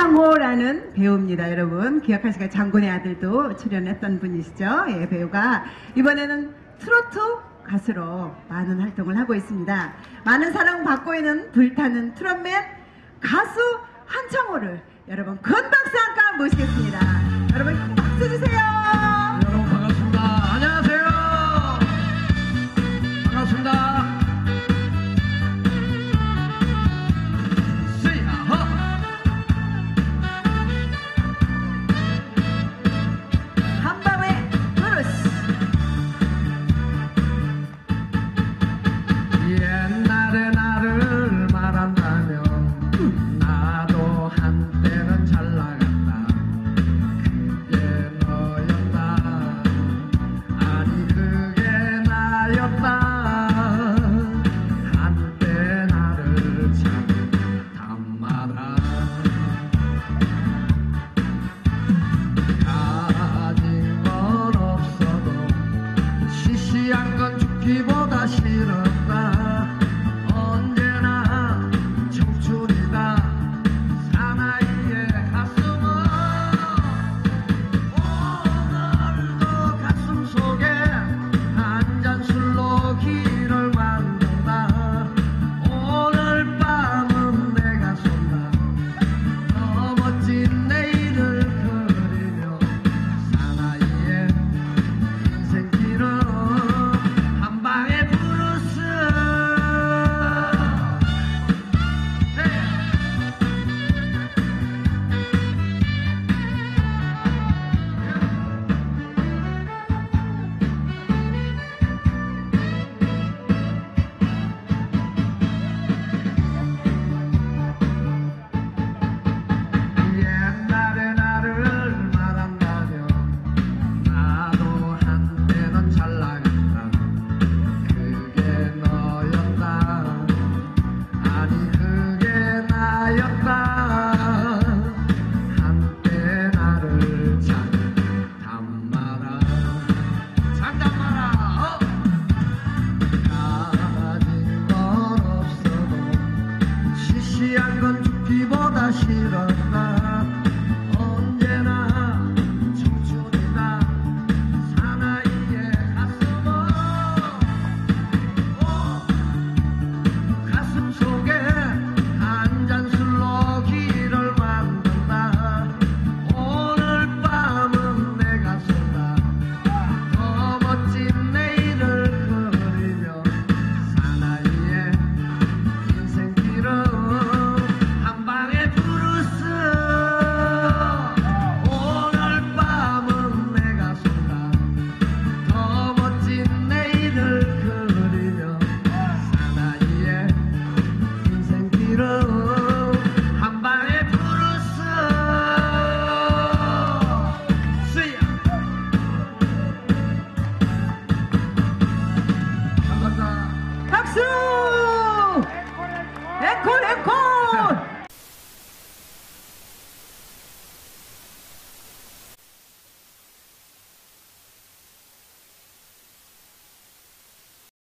한창호라는 배우입니다. 여러분 기억하시까? 장군의 아들도 출연했던 분이시죠. 예, 배우가 이번에는 트로트 가수로 많은 활동을 하고 있습니다. 많은 사랑 받고 있는 불타는 트롯맨 가수 한창호를 여러분 큰 박수 함께 모시겠습니다. 여러분 큰 박수 주세요. 여러분 반갑습니다. 안녕하세요. 반갑습니다. 한밤의 브루스. 옛날에 나를 말한다면 나도 한때는 잘 나갔다. 그게 너였다. 아니 그게 나였다. 한때 나를 참 담마라. 가진 건 없어도 시시한 건 죽기보다 싫었다. 언제나 청춘이다. 사나이의 가슴은 오늘도 가슴 속에 한 잔 술로 길을 만든다. 오늘 밤은 내가 쏜다. 더 멋진 내일을 그리며 사나이의 인생길은 한방의 브루스. 옛날에 나를 말한다면 나도 한때는 잘 나갔다. 그게 너였다. 아니 그게 나였다. 한때 나를 잘 담마라. 잘 담마라. 가진 건 없어도 시시한 건 죽기보다 싫었다.